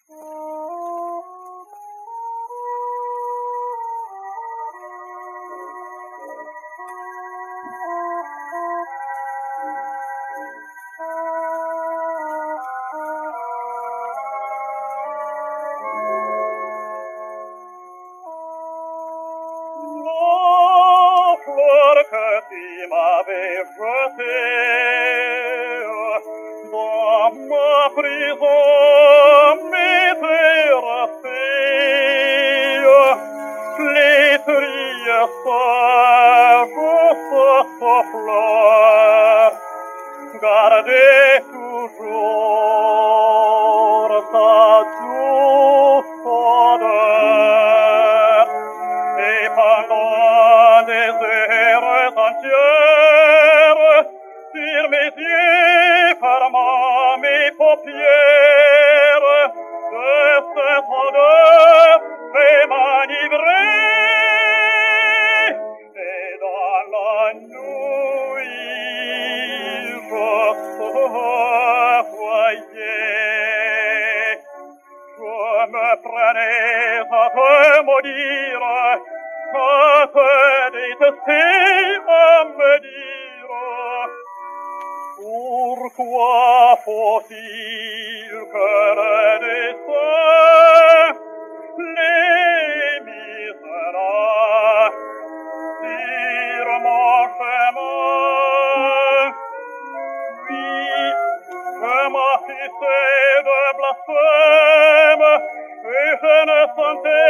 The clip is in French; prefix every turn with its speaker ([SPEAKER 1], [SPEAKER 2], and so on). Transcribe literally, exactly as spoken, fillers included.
[SPEAKER 1] Gardez toujours sa douce odeur, et pendant des heures entières, sur mes yeux, fermant mes paupières, de cette odeur fait m'enivrer, et dans la nuit, voyez, je me prenais à te maudire, à te détester, à me dire, pourquoi faut-il que le destin les misera sur mon chemin? Je m'affichais de blasphème, et je ne sentais